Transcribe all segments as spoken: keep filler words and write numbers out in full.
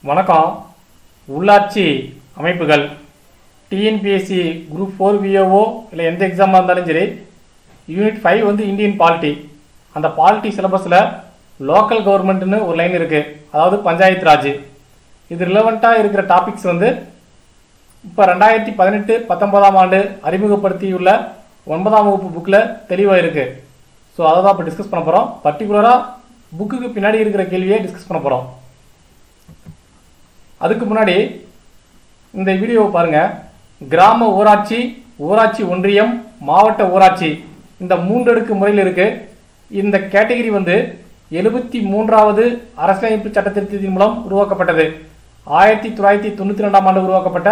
வணக்கம். உள்ளாட்சி அமைப்புகள் டிஎன்பிஎஸ்சி குரூப் ஃபோர் விஏஓ இல்லை எந்த எக்ஸாமாக இருந்தாலும் சரி, யூனிட் ஃபைவ் வந்து இந்தியன் பாலிட்டி. அந்த பாலிட்டி சிலபஸில் லோக்கல் கவர்மெண்ட்னு ஒரு லைன் இருக்குது, அதாவது பஞ்சாயத்து ராஜ். இது ரிலவெண்ட்டாக இருக்கிற டாபிக்ஸ் வந்து இப்போ ரெண்டாயிரத்தி பதினெட்டு பத்தொன்பதாம் ஆண்டு அறிமுகப்படுத்தியுள்ள ஒன்பதாம் வகுப்பு புக்கில் தெளிவாக இருக்குது. ஸோ அதை தான் இப்போ டிஸ்கஸ் பண்ண போகிறோம். பர்டிகுலராக புக்குக்கு பின்னாடி இருக்கிற கேள்வியை டிஸ்கஸ் பண்ண போகிறோம். அதுக்கு முன்னாடி இந்த வீடியோவை பாருங்கள். கிராம ஊராட்சி, ஊராட்சி ஒன்றியம், மாவட்ட ஊராட்சி இந்த மூன்றடுக்கு முறையில் இருக்குது. இந்த கேட்டகரி வந்து எழுபத்தி மூன்றாவது அரசியலமைப்பு சட்ட திருத்தத்தின் மூலம் உருவாக்கப்பட்டது. ஆயிரத்தி தொள்ளாயிரத்தி தொண்ணூற்றி ரெண்டாம் ஆண்டு உருவாக்கப்பட்ட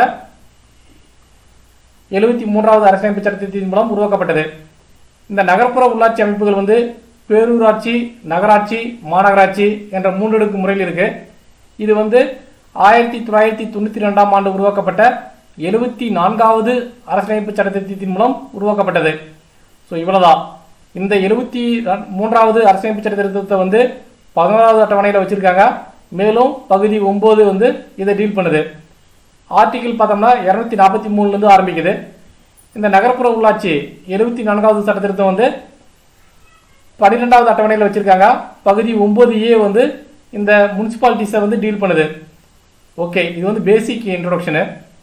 எழுபத்தி மூன்றாவது அரசியலமைப்பு சட்ட திருத்தத்தின் மூலம் உருவாக்கப்பட்டது. இந்த நகர்ப்புற உள்ளாட்சி அமைப்புகள் வந்து பேரூராட்சி, நகராட்சி, மாநகராட்சி என்ற மூன்றடுக்கு முறையில் இருக்கு. இது வந்து ஆயிரத்தி தொள்ளாயிரத்தி தொண்ணூற்றி ரெண்டாம் ஆண்டு உருவாக்கப்பட்ட எழுபத்தி நான்காவது அரசியலமைப்பு சட்ட திருத்தத்தின் மூலம் உருவாக்கப்பட்டது. ஸோ இவ்வளவுதான். இந்த எழுபத்தி மூன்றாவது அரசியலமைப்பு சட்ட திருத்தத்தை வந்து பதினோராவது அட்டவணையில் வச்சிருக்காங்க. மேலும் பகுதி ஒன்பது வந்து இதை டீல் பண்ணுது. ஆர்டிகிள் பார்த்தோம்னா இருநூத்தி நாற்பத்தி மூணுல இருந்து ஆரம்பிக்குது. இந்த நகர்ப்புற உள்ளாட்சி எழுபத்தி நான்காவது சட்ட திருத்தம் வந்து பன்னிரெண்டாவது அட்டவணையில் வச்சிருக்காங்க. பகுதி ஒன்பது ஏ வந்து இந்த முனிசிபாலிட்டிஸை வந்து டீல் பண்ணுது. ஓகே, இது வந்து பேசிக் இன்ட்ரோடக்ஷனு.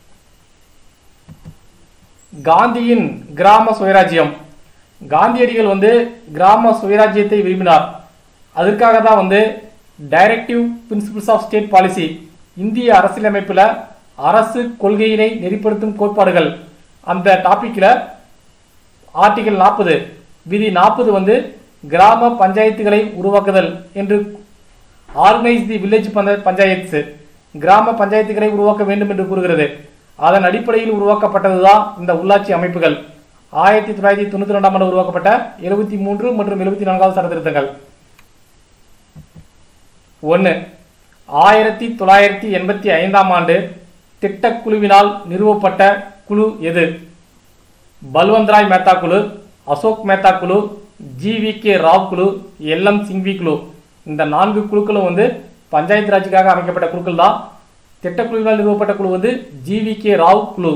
காந்தியின் கிராம சுயராஜ்யம். காந்தியடிகள் வந்து கிராம சுயராஜ்யத்தை விரும்பினார். அதற்காக தான் வந்து directive principles of state policy, இந்திய அரசியலமைப்பில் அரசு கொள்கையினை நெறிப்படுத்தும் கோட்பாடுகள், அந்த டாபிக்ல ஆர்டிகல் நாற்பது விதி நாற்பது வந்து கிராம பஞ்சாயத்துகளை உருவாக்குதல் என்று, ஆர்கனைஸ் தி வில்லேஜ் பஞ்சாயத்து, கிராம பஞ்சாயத்துகளை உருவாக்க வேண்டும் என்று கூறுகிறது. அதன் அடிப்படையில் உருவாக்கப்பட்டதுதான் இந்த உள்ளாட்சி அமைப்புகள். ஆயிரத்தி தொள்ளாயிரத்தி தொண்ணூத்தி ரெண்டாம் ஆண்டு உருவாக்கப்பட்ட எழுபத்தி மூன்று மற்றும் எழுபத்தி நான்காவது சட்ட திருத்தங்கள். ஒன்னு, ஆயிரத்தி தொள்ளாயிரத்தி எண்பத்தி ஐந்தாம் ஆண்டு திட்டக்குழுவினால் நிறுவப்பட்ட குழு எது? பல்வந்த்ராய் மேத்தா குழு, அசோக் மேத்தா குழு, ஜி வி கே ராவ் குழு, எல் எம் சிங்வி குழு. இந்த நான்கு குழுக்களும் வந்து பஞ்சாயத்து ராஜுக்காக அமைக்கப்பட்ட குழுக்கள் தான். திட்டக்குழுவினால் நிறுவப்பட்ட குழு வந்து ஜி வி கே ராவ் குழு.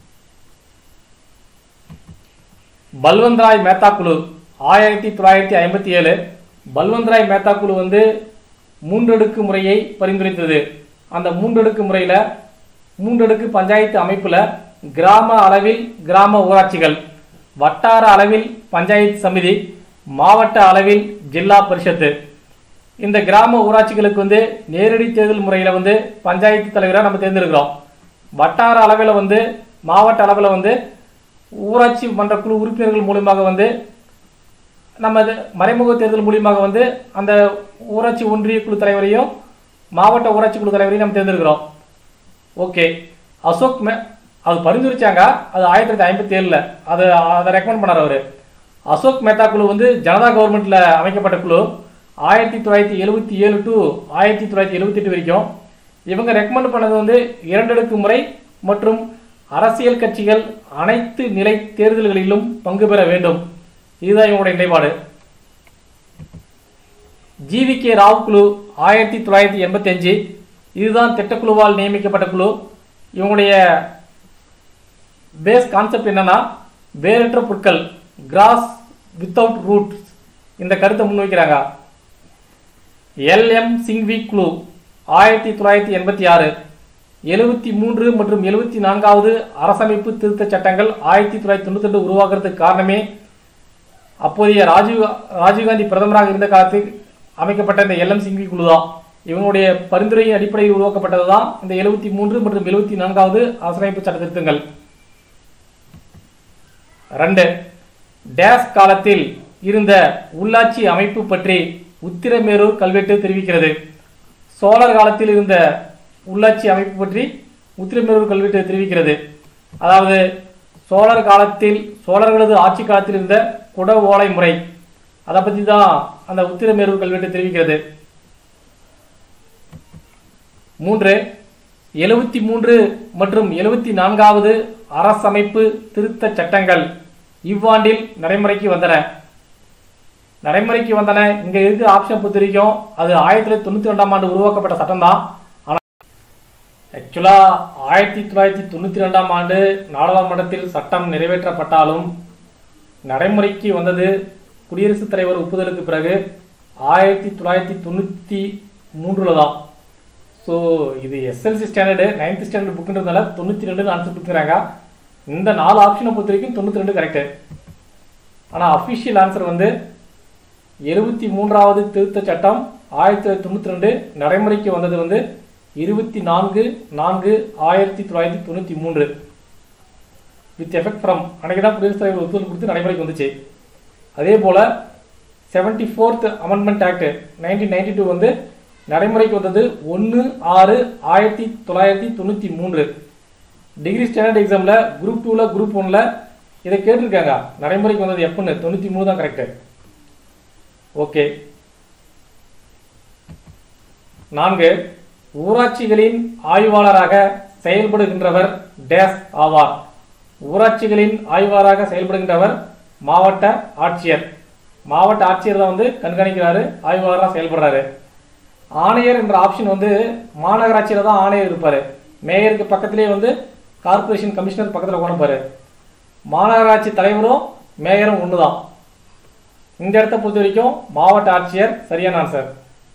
பல்வந்த்ராய் மேத்தா குழு ஆயிரத்தி தொள்ளாயிரத்தி ஐம்பத்தி ஏழு. பல்வந்த்ராய் மேத்தா குழு வந்து மூன்றடுக்கு முறையை பரிந்துரைத்தது. அந்த மூன்றடுக்கு முறையில் மூன்றடுக்கு பஞ்சாயத்து அமைப்புல கிராம அளவில் கிராம ஊராட்சிகள், வட்டார அளவில் பஞ்சாயத்து சமிதி, மாவட்ட அளவில் ஜில்லா பரிஷத்து. இந்த கிராம ஊராட்சிகளுக்கு வந்து நேரடி தேர்தல் முறையில் வந்து பஞ்சாயத்து தலைவராக நம்ம தேர்ந்தெடுக்கிறோம். வட்டார அளவில் வந்து மாவட்ட அளவில் வந்து ஊராட்சி மன்ற குழு உறுப்பினர்கள் மூலியமாக வந்து நம்ம மறைமுக தேர்தல் மூலியமாக வந்து அந்த ஊராட்சி ஒன்றிய குழு தலைவரையும் மாவட்ட ஊராட்சி குழு தலைவரையும் நம்ம தேர்ந்தெடுக்கிறோம். ஓகே, அசோக் மே அது பரிந்துரைச்சாங்க. அது ஆயிரத்தி தொள்ளாயிரத்தி ஐம்பத்தி ஏழுல அது அதை ரெக்கமெண்ட் பண்ணார் அவர். அசோக் மேத்தா குழு வந்து ஜனதா கவர்மெண்ட்ல அமைக்கப்பட்ட குழு. ஆயிரத்தி தொள்ளாயிரத்தி எழுபத்தி ஏழு டு ஆயிரத்தி தொள்ளாயிரத்தி எழுபத்தி எட்டு வரைக்கும் இவங்க ரெக்கமெண்ட் பண்ணது வந்து இரண்டடுக்கு முறை மற்றும் அரசியல் கட்சிகள் அனைத்து நிலை தேர்தல்களிலும் பங்கு பெற வேண்டும். இதுதான் இவங்களுடைய நிலைப்பாடு. ஜி வி கே ராவ் குழு ஆயிரத்தி தொள்ளாயிரத்தி எண்பத்தி அஞ்சு. இதுதான் திட்டக்குழுவால் நியமிக்கப்பட்ட குழு. இவங்களுடைய பேஸ் கான்செப்ட் என்னன்னா, வேரற்ற புற்கள், கிராஸ் வித்தவுட் ரூட்ஸ், இந்த கருத்தை முன்வைக்கிறாங்க. எல் எம் சிங்வி குழு ஆயிரத்தி தொள்ளாயிரத்தி எண்பத்தி ஆறு. எழுபத்தி மூன்று மற்றும் எழுபத்தி நான்காவது அரசமைப்பு திருத்த சட்டங்கள் ஆயிரத்தி தொள்ளாயிரத்தி தொண்ணூத்தி ரெண்டு உருவாக்குறதுக்கு காரணமே அப்போதைய ராஜீவ் ராஜீவ்காந்தி பிரதமராக இருந்த காலத்தில் அமைக்கப்பட்ட இந்த எல் எம் சிங்வி குழு தான். இவங்களுடைய பரிந்துரையின் அடிப்படையில் உருவாக்கப்பட்டது தான் இந்த எழுபத்தி மூன்று மற்றும் எழுபத்தி நான்காவது அரசியலமைப்பு சட்ட திருத்தங்கள். ரெண்டு, டேஸ் காலத்தில் இருந்த உள்ளாட்சி அமைப்பு பற்றி உத்திரமேரூர் கல்வெட்டு தெரிவிக்கிறது. சோழர் காலத்தில் இருந்த உள்ளாட்சி அமைப்பு பற்றி உத்திரமேரூர் கல்வெட்டு தெரிவிக்கிறது. அதாவது சோழர் காலத்தில், சோழர்களது ஆட்சி காலத்தில் இருந்த குட ஓலை முறை, அதை பற்றி தான் அந்த உத்திரமேரூர் கல்வெட்டு தெரிவிக்கிறது. மூன்று, எழுபத்தி மூன்று மற்றும் எழுபத்தி நான்காவது அரசமைப்பு திருத்த சட்டங்கள் இவ்வாண்டில் நடைமுறைக்கு வந்தன. நடைமுறைக்கு வந்தன. இங்க இருக்கிற ஆப்ஷன் பொறுத்த வரைக்கும் அது ஆயிரத்தி தொள்ளாயிரத்தி தொண்ணூத்தி ரெண்டாம் ஆண்டு உருவாக்கப்பட்ட சட்டம் தான். ஆனால் ஆக்சுவலா ஆயிரத்தி தொள்ளாயிரத்தி தொண்ணூத்தி ரெண்டாம் ஆண்டு நாடாளுமன்றத்தில் சட்டம் நிறைவேற்றப்பட்டாலும் நடைமுறைக்கு வந்தது குடியரசுத் தலைவர் ஒப்புதலுக்கு பிறகு ஆயிரத்தி தொள்ளாயிரத்தி தொண்ணூத்தி மூன்றுல தான். ஸோ இது எஸ்எல்சி ஸ்டாண்டர்டு நைன்த் ஸ்டாண்டர்ட் புக்குன்றதுனால தொண்ணூத்தி ரெண்டு ஆன்சர் கொடுத்துக்கிறாங்க. இந்த நாலு ஆப்ஷனை பொறுத்த வரைக்கும் தொண்ணூத்தி ரெண்டு கரெக்டு. ஆனால் அஃபிஷியல் ஆன்சர் வந்து எழுபத்தி மூன்றாவது திருத்த சட்டம் ஆயிரத்தி தொள்ளாயிரத்தி தொண்ணூத்தி ரெண்டு நடைமுறைக்கு வந்தது வந்து இருபத்தி நான்கு நான்கு ஆயிரத்தி தொள்ளாயிரத்தி தொண்ணூத்தி மூன்று வித் எஃபெக்ட் ஃப்ரம் அன்னைக்கு தான் குடியரசுத் தலைவர் ஒப்புதல் கொடுத்து நடைமுறைக்கு வந்துச்சு. அதே போல seventy fourth amendment act nineteen ninety two வந்து நடைமுறைக்கு வந்தது ஒன்று ஆறு ஆயிரத்தி தொள்ளாயிரத்தி தொண்ணூத்தி மூன்று. டிகிரி ஸ்டாண்டர்ட் எக்ஸாம்ல குரூப் டூல குரூப் ஒன்ல இதை கேட்டிருக்காங்க. நடைமுறைக்கு வந்தது எப்பன்னு தொண்ணூத்தி மூணு தான் கரெக்ட். ஓகே. நான்கு, ஊராட்சிகளின் ஆய்வாளராக செயல்படுகின்றவர் டேஸ் ஆவார். ஊராட்சிகளின் ஆய்வாளராக செயல்படுகின்றவர் மாவட்ட ஆட்சியர். மாவட்ட ஆட்சியர் தான் வந்து கண்காணிக்கிறாரு, ஆய்வாளராக செயல்படுறாரு. ஆணையர் என்ற ஆப்ஷன் வந்து மாநகராட்சியில தான் ஆணையர் இருப்பாரு. மேயருக்கு பக்கத்திலே வந்து கார்பரேஷன் கமிஷனர் பக்கத்தில் உட்காந்துப்பாரு. மாநகராட்சி தலைவரும் மேயரும் ஒண்ணுதான். இந்த இடத்தை பொறுத்த வரைக்கும் மாவட்ட ஆட்சியர் சரியான ஆன்சர்.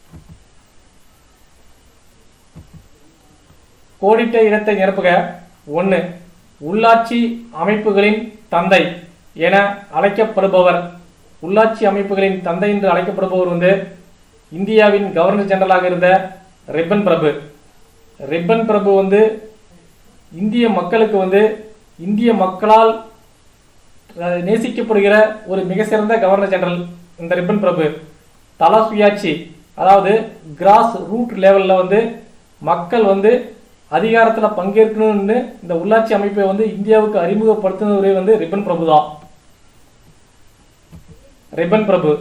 கோடிட்ட இடத்தை நிரப்புக. ஒன்று, உள்ளாட்சி அமைப்புகளின் தந்தை என அழைக்கப்படுபவர். உள்ளாட்சி அமைப்புகளின் தந்தை என்று அழைக்கப்படுபவர் வந்து இந்தியாவின் கவர்னர் ஜெனரலாக இருந்த ரிப்பன் பிரபு. ரிப்பன் பிரபு வந்து இந்திய மக்களுக்கு வந்து இந்திய மக்களால் நேசிக்கப்படுகிற ஒரு மிக சிறந்த கவர்னர் ஜெனரல் இந்த ரிப்பன் பிரபு. தல சுயாட்சி, அதாவது கிராஸ் ரூட் லெவல்ல வந்து மக்கள் வந்து அதிகாரத்தில் பங்கேற்கணும்னு இந்த உள்ளாட்சி அமைப்பை வந்து இந்தியாவுக்கு அறிமுகப்படுத்தினவரே வந்து ரிப்பன் பிரபு தான். ரிப்பன் பிரபு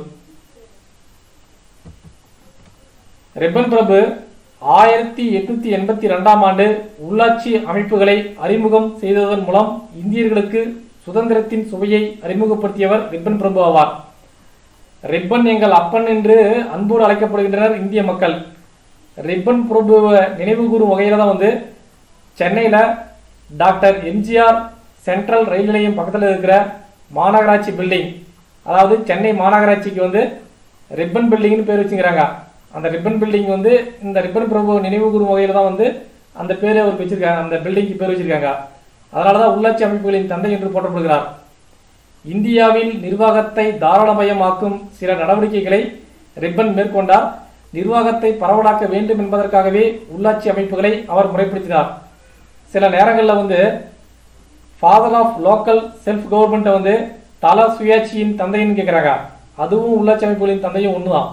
ரிப்பன் பிரபு ஆயிரத்தி எட்நூத்தி எண்பத்தி ரெண்டாம் ஆண்டு உள்ளாட்சி அமைப்புகளை அறிமுகம் செய்ததன் மூலம் இந்தியர்களுக்கு சுதந்திரத்தின் சுவையை அறிமுகப்படுத்தியவர் ரிப்பன் பிரபு ஆவார். ரிப்பன் எங்கள் அப்பன் என்று அன்போடு அழைக்கப்படுகின்றனர் இந்திய மக்கள். ரிப்பன் பிரபுவை நினைவு கூறும் வகையில தான் வந்து சென்னையில டாக்டர் எம்ஜிஆர் சென்ட்ரல் ரயில் நிலையம் பக்கத்தில் இருக்கிற மாநகராட்சி பில்டிங், அதாவது சென்னை மாநகராட்சிக்கு வந்து ரிப்பன் பில்டிங்னு பேர் வச்சுக்கிறாங்க. அந்த ரிப்பன் பில்டிங் வந்து இந்த ரிப்பன் பிரபு நினைவு கூறும் வகையில தான் வந்து அந்த பேரை அவருக்கு வச்சிருக்காங்க, அந்த பில்டிங்க்கு பேர் வச்சிருக்காங்க. அதனாலதான் உள்ளாட்சி அமைப்புகளின் தந்தை என்று போற்றப்படுகிறார். இந்தியாவில் நிர்வாகத்தை தாராளமயமாக்கும் சில நடவடிக்கைகளை ரிப்பன் மேற்கொண்டார். நிர்வாகத்தை பரவலாக்க வேண்டும் என்பதற்காகவே உள்ளாட்சி அமைப்புகளை அவர் முறைப்படுத்தினார். சில நேரங்களில் வந்து father of local self government வந்து தல சுயாட்சியின் தந்தைன்னு கேட்கிறாங்க. அதுவும் உள்ளாட்சி அமைப்புகளின் தந்தையும் ஒண்ணுதான்.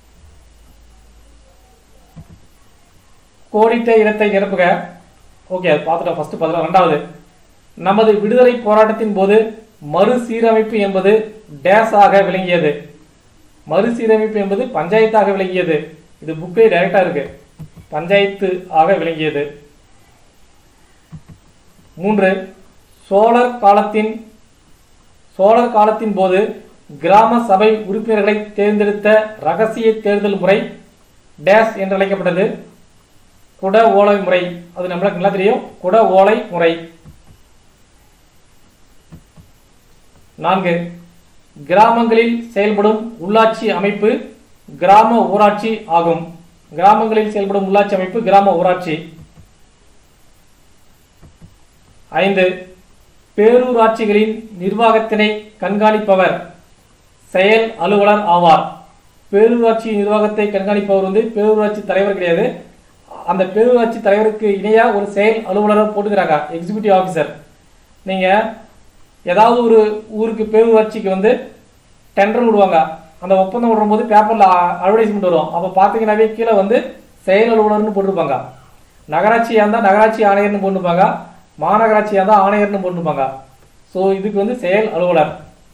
கோடிட்ட இடத்தை நிரப்புக. ஓகே, அது பார்த்துட்டோம். ஃபர்ஸ்ட் பார்த்துட்டோம். ரெண்டாவது, நமது விடுதலை போராட்டத்தின் போது மறுசீரமைப்பு என்பது டேஸாக விளங்கியது. மறுசீரமைப்பு என்பது பஞ்சாயத்தாக விளங்கியது. இது புக்கே டைரக்டா இருக்கு. பஞ்சாயத்து ஆக விளங்கியது. மூன்று, சோழர் காலத்தின் சோழர் காலத்தின் போது கிராம சபை உறுப்பினர்களை தேர்ந்தெடுத்த ரகசிய தேர்தல் முறை டேஸ் என்று அழைக்கப்பட்டது. குட ஓலை முறை. அது நம்மளுக்கு நல்லா தெரியும், குட ஓலை முறை. நான்கு, கிராமங்களில் செயல்படும் உள்ளாட்சி அமைப்பு கிராம ஊராட்சி ஆகும். கிராமங்களில் செயல்படும் உள்ளாட்சி அமைப்பு கிராம ஊராட்சி. ஐந்து, பேரூராட்சிகளின் நிர்வாகத்தினை கண்காணிப்பவர் செயல் அலுவலர் ஆவார். பேரூராட்சி நிர்வாகத்தை கண்காணிப்பவர் வந்து பேரூராட்சி தலைவர் கிடையாது. அந்த பேரூராட்சி தலைவருக்கு இணையா ஒரு செயல் அலுவலரை போட்டுக்கிறாங்க, எக்ஸிகியூட்டிவ் ஆஃபீஸர். நீங்க ஏதாவது ஒரு ஊருக்கு பேரூராட்சிக்கு வந்து டெண்டர் விடுவாங்க. அந்த ஒப்பந்தம் விடுற போது பேப்பர்ல அட்வர்டைஸ்மெண்ட் வரும். அப்ப பாத்தீங்கன்னாவே கீழே வந்து செயல் அலுவலர்னு போட்டிருப்பாங்க. நகராட்சியா இருந்தா நகராட்சி ஆணையர்னு போட்டுருப்பாங்க, மாநகராட்சியா இருந்தா ஆணையர்னு போட்டுருப்பாங்க. ஸோ இதுக்கு வந்து செயல் அலுவலர்.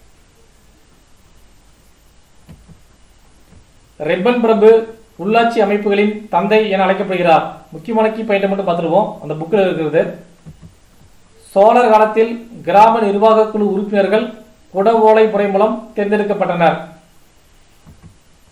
ரிப்பன் பிரபு உள்ளாட்சி அமைப்புகளின் தந்தை என அழைக்கப்படுகிறார். முக்கியமான கீ பாயிண்ட் மட்டும் பார்த்துருவோம், அந்த புக்கில் இருக்கிறது. சோழர் காலத்தில் கிராம நிர்வாக குழு உறுப்பினர்கள் குட ஓலை முறை மூலம் தேர்ந்தெடுக்கப்பட்டனர்.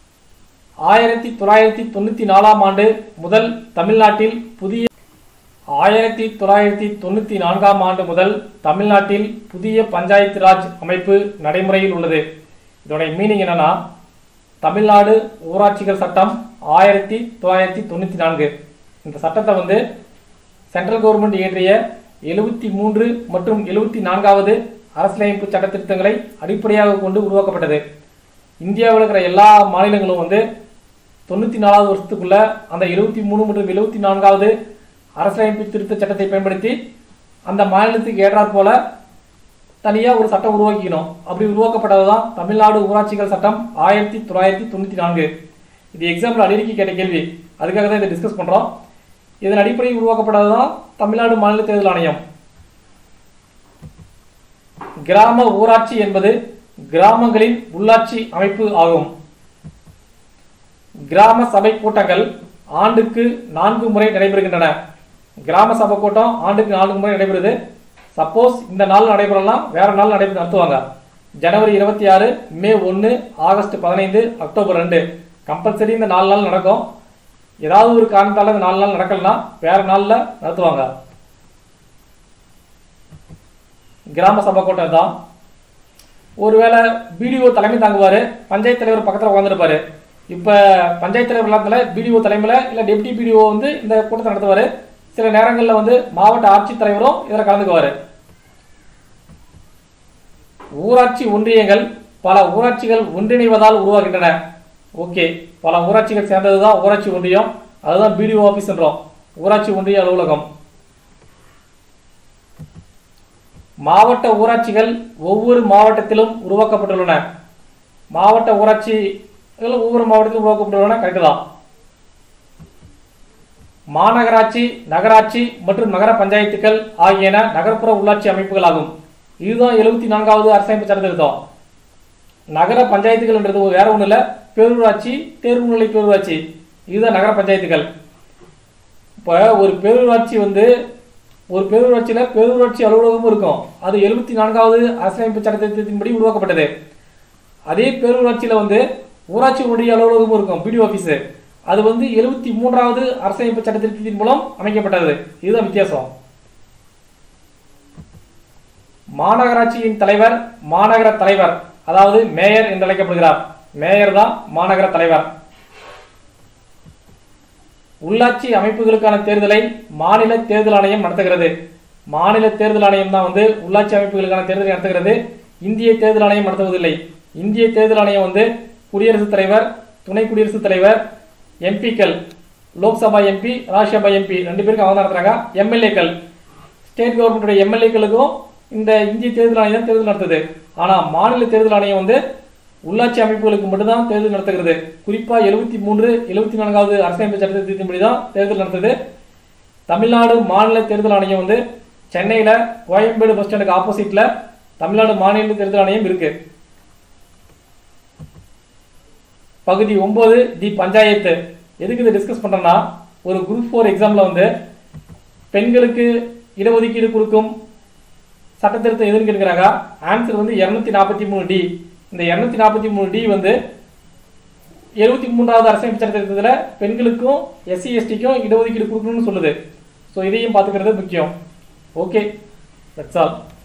ஆயிரத்தி தொள்ளாயிரத்தி தொண்ணூத்தி நாலாம் ஆண்டு முதல் தமிழ்நாட்டில் புதிய ஆயிரத்தி தொள்ளாயிரத்தி தொண்ணூற்றி நான்காம் ஆண்டு முதல் தமிழ்நாட்டில் புதிய பஞ்சாயத்து ராஜ் அமைப்பு நடைமுறையில் உள்ளது. இதோடைய மீனிங் என்னன்னா, தமிழ்நாடு ஊராட்சிகள் சட்டம் ஆயிரத்தி தொள்ளாயிரத்தி தொண்ணூற்றி நான்கு இந்த சட்டத்தை வந்து சென்ட்ரல் கவர்மெண்ட் இயற்றிய எழுபத்தி மூன்று மற்றும் எழுபத்தி நான்காவது அரசியலமைப்பு சட்ட திருத்தங்களை அடிப்படையாக கொண்டு உருவாக்கப்பட்டது. இந்தியாவில் இருக்கிற எல்லா மாநிலங்களும் வந்து தொண்ணூற்றி நாலாவது வருஷத்துக்குள்ள அந்த எழுபத்தி மூணு மற்றும் எழுபத்தி நான்காவது அரசியலமைப்பு திருத்த சட்டத்தை பயன்படுத்தி அந்த மாநிலத்துக்கு ஏற்றாற் போல தனியாக ஒரு சட்டம் உருவாக்கிக்கணும். அப்படி உருவாக்கப்பட்டதுதான் தமிழ்நாடு ஊராட்சிகள் சட்டம் ஆயிரத்தி தொள்ளாயிரத்தி தொண்ணூற்றி நான்கு. இது எக்ஸாம்பிள் அடிக்கடி கேட்ட கேள்வி, அதுக்காக தான் இதை டிஸ்கஸ் பண்ணுறோம். இதன் அடிப்படையில் உருவாக்கப்பட்டதுதான் தமிழ்நாடு மாநில தேர்தல் ஆணையம். கிராம ஊராட்சி என்பது கிராமங்களின் உள்ளாட்சி அமைப்பு ஆகும். கிராம சபை கூட்டங்கள் ஆண்டுக்கு நான்கு முறை நடைபெறுகின்றன. கிராம சபை கூட்டம் ஆண்டுக்கு நான்கு முறை நடைபெறுது. சப்போஸ் இந்த நாள் நடைபெறலாம், வேற நாள் நடைபெற நடத்துவாங்க. ஜனவரி இருபத்தி ஆறு, மே ஒன்று, ஆகஸ்ட் பதினைந்து, அக்டோபர் ரெண்டு கம்பல்சரி இந்த நாலு நாள் நடக்கும். ஏதாவது ஒரு காரணத்தால இந்த நாலு நாள் நடக்கலன்னா வேற நாள்ல நடத்துவாங்க. கிராம சபை கூட்டம் தான். ஒருவேளை பிடிஓ தலைமை தாங்குவாரு, பஞ்சாயத்து தலைவர் பக்கத்தில் உட்காந்துருப்பாரு. இப்ப பஞ்சாயத்து தலைவர் இல்லாதனால பிடிஓ தலைமையில இல்ல டெப்டி பிடிஓ வந்து இந்த கூட்டத்தை நடத்துவாரு. சில நேரங்களில் வந்து மாவட்ட ஆட்சித்தலைவரும் இதில் கலந்துக்குவாரு. ஊராட்சி ஒன்றியங்கள் பல ஊராட்சிகள் ஒன்றிணைவதால் உருவாகின்றன. ஓகே, பல ஊராட்சிகள் சேர்ந்ததுதான் ஊராட்சி ஒன்றியம். அதுதான் பிடிஓ ஆபீஸ் என்றோம், ஊராட்சி ஒன்றிய அலுவலகம். மாவட்ட ஊராட்சிகள் ஒவ்வொரு மாவட்டத்திலும் உருவாக்கப்பட்டுள்ளன. மாவட்ட ஊராட்சிகள் ஒவ்வொரு மாவட்டத்திலும் உருவாக்கப்பட்டுள்ளன, கரெக்டு தான். மாநகராட்சி, நகராட்சி மற்றும் நகர பஞ்சாயத்துக்கள் ஆகியன நகர்ப்புற உள்ளாட்சி அமைப்புகள் ஆகும். இதுதான் எழுபத்தி நான்காவது அரசியலமைப்பு சட்ட திருத்தம். நகர பஞ்சாயத்துகள் என்றது வேற ஒண்ணு இல்ல, பேரூராட்சி, தேர்வுநிலை பேரூராட்சி, இதுதான் நகர பஞ்சாயத்துகள். இப்ப ஒரு பேரூராட்சி வந்து ஒரு பேரூராட்சியில பேரூராட்சி அலுவலகமும் இருக்கும். அது எழுபத்தி நான்காவது அரசியலமைப்பு சட்ட திருத்தத்தின்படி உருவாக்கப்பட்டது. அதே பேரூராட்சியில வந்து ஊராட்சி ஒன்றிய அலுவலகமும் இருக்கும், பிடிஓ ஆபீஸ். அது வந்து எழுபத்தி மூன்றாவது அரசியலமைப்பு சட்ட திருத்தத்தின் மூலம் அமைக்கப்பட்டது. இதுதான் வித்தியாசம். மாநகராட்சியின் தலைவர் மாநகர தலைவர், அதாவது மேயர் என்று அழைக்கப்படுகிறார். மேயர் தான் மாநகர தலைவர். உள்ளாட்சி அமைப்புகளுக்கான தேர்தலை மாநில தேர்தல் ஆணையம் நடத்துகிறது. மாநில தேர்தல் ஆணையம் தான் வந்து உள்ளாட்சி அமைப்புகளுக்கான தேர்தலை நடத்துகிறது. இந்திய தேர்தல் ஆணையம் நடத்துவதில்லை. இந்திய தேர்தல் ஆணையம் வந்து குடியரசுத் தலைவர், துணை குடியரசுத் தலைவர், எம்பிக்கள், லோக்சபா எம்பி, ராஜ்யசபா எம்பி ரெண்டு பேருக்கு அவங்க நடத்துறாங்க. எம்எல்ஏக்கள், ஸ்டேட் கவர்மெண்ட் எம்எல்ஏக்களுக்கும் இந்த இந்திய தேர்தல் ஆணையம் தேர்தல் நடத்துது. ஆனா மாநில தேர்தல் ஆணையம் வந்து உள்ளாட்சி அமைப்புகளுக்கு மட்டும்தான் தேர்தல் நடத்துகிறது. குறிப்பா எழுபத்தி மூன்று எழுபத்தி நான்காவது அரசியலமைப்பு சட்டத்தின்படி தான் தேர்தல் நடத்துது. தமிழ்நாடு மாநில தேர்தல் ஆணையம் வந்து சென்னையில கோயம்பேடு பஸ் ஸ்டாண்டுக்கு ஆப்போசிட்ல தமிழ்நாடு மாநில தேர்தல் ஆணையம் இருக்கு. பகுதி ஒன்பது தி பஞ்சாயத்து. எதுக்கு இதை டிஸ்கஸ் பண்றேன்னா, ஒரு குரூப் ஃபோர் எக்ஸாம்ல வந்து பெண்களுக்கு இடஒதுக்கீடு கொடுக்கும் சட்ட திருத்தம் எதுன்னு கேட்கிறாங்க. ஆன்சர் வந்து இருநூத்தி நாற்பத்தி மூணு டி. இந்த இருநூத்தி நாற்பத்தி மூணு டி வந்து எழுபத்தி மூன்றாவது அரசியலமைப்பு சட்ட திருத்தத்துல பெண்களுக்கும் எஸ்சி எஸ்டிக்கும் இடஒதுக்கீடு கொடுக்கணும்னு சொல்லுது. ஸோ இதையும் பார்த்துக்கிறது முக்கியம். Okay, that's all.